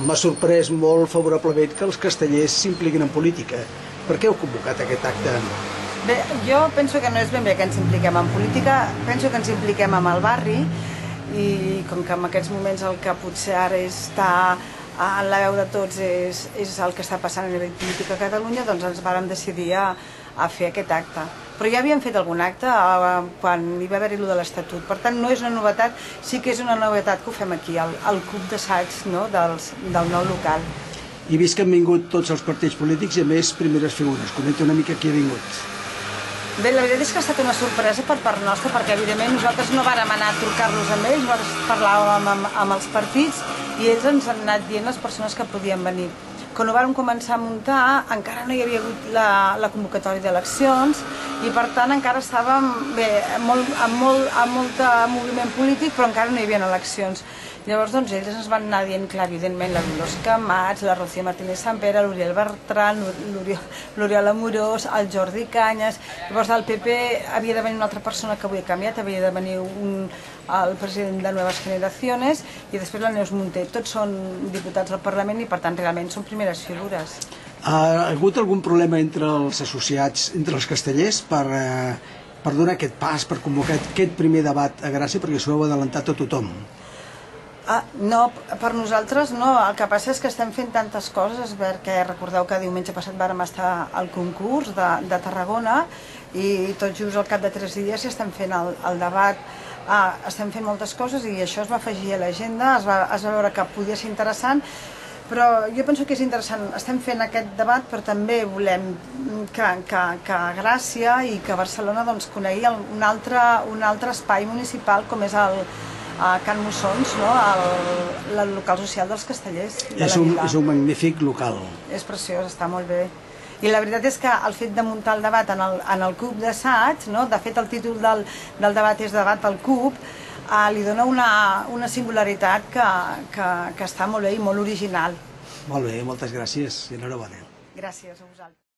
M'ha sorprès molt favorablement que els castellers s'impliquin en política. Per què heu convocat aquest acte? Bé, jo penso que no és ben bé que ens impliquem en política, penso que ens impliquem amb el barri i com que en aquests moments el que potser ara està a la veu de tots és el que està passant a nivell polític a Catalunya, doncs ens vàrem decidir a fer aquest acte. Però ja havíem fet algun acte quan hi va haver-hi allò de l'Estatut, per tant no és una novetat, sí que és una novetat que ho fem aquí, al club d'assaig del nou local. He vist que han vingut tots els partits polítics i a més primeres figures. Comenta una mica qui ha vingut. Bé, la veritat és que ha estat una sorpresa per part nostra, perquè evidentment nosaltres no vàrem anar a trucar-los amb ells, nosaltres parlàvem amb els partits i ells ens han anat dient les persones que podien venir. Quan ho vàrem començar a muntar encara no hi havia hagut la convocatòria d'eleccions i per tant encara estàvem amb molt moviment polític però encara no hi havia eleccions. Llavors doncs ells ens van anar dient, clar, evidentment, la Dolors Camats, la Rocío Martínez Sampere, l'Oriol Bertran, l'Oriol Amorós, el Jordi Cañas. Llavors del PP havia de venir una altra persona que avui ha canviat, havia de venir el president de Nuevas Generaciones i després la Neus Munté. Tots són diputats del Parlament i per tant realment són primeres figures. Ha hagut algun problema entre els associats, entre els castellers, per donar aquest pas, per convocar aquest primer debat a Gràcia, perquè s'ho heu adelantat a tothom? No, per nosaltres no. El que passa és que estem fent tantes coses, perquè recordeu que diumenge passat vàrem estar al concurs de Tarragona i tot just al cap de 3 dies ja estem fent el debat. Estem fent moltes coses i això es va afegir a l'agenda, es va veure que podia ser interessant, però jo penso que és interessant. Estem fent aquest debat, però també volem que Gràcia i que Barcelona conegui un altre espai municipal com és el Can Mussons, el local social dels castellers. És un magnífic local. És preciós, està molt bé. I la veritat és que el fet de muntar el debat en el CUP d'assaig, de fet el títol del debat és Debat al CUP, li dona una singularitat que està molt bé i molt original. Molt bé, moltes gràcies i enhorabona. Gràcies a vosaltres.